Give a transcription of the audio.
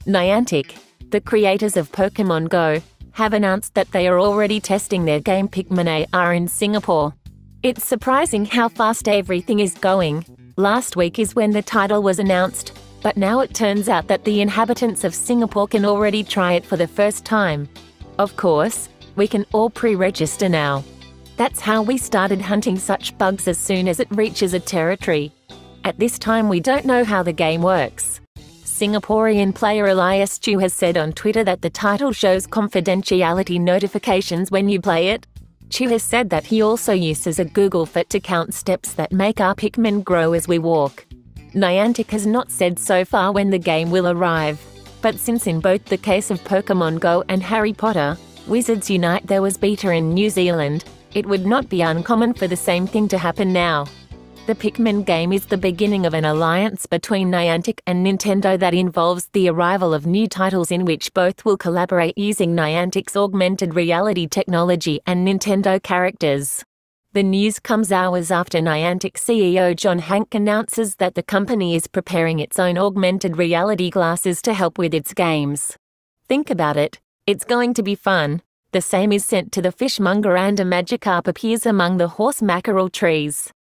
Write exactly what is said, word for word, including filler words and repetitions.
Niantic, the creators of Pokémon Go, have announced that they are already testing their game Pikmin A R in Singapore. It's surprising how fast everything is going. Last week is when the title was announced, but now it turns out that the inhabitants of Singapore can already try it for the first time. Of course, we can all pre-register now. That's how we started hunting such bugs as soon as it reaches a territory. At this time we don't know how the game works. Singaporean player Elias Chu has said on Twitter that the title shows confidentiality notifications when you play it. Chu has said that he also uses a Google Fit to count steps that make our Pikmin grow as we walk. Niantic has not said so far when the game will arrive, but since in both the case of Pokémon Go and Harry Potter, Wizards Unite there was beta in New Zealand, it would not be uncommon for the same thing to happen now. The Pikmin game is the beginning of an alliance between Niantic and Nintendo that involves the arrival of new titles in which both will collaborate using Niantic's augmented reality technology and Nintendo characters. The news comes hours after Niantic C E O John Hanke announces that the company is preparing its own augmented reality glasses to help with its games. Think about it, it's going to be fun. The same is sent to the fishmonger and a Magikarp appears among the horse mackerel trees.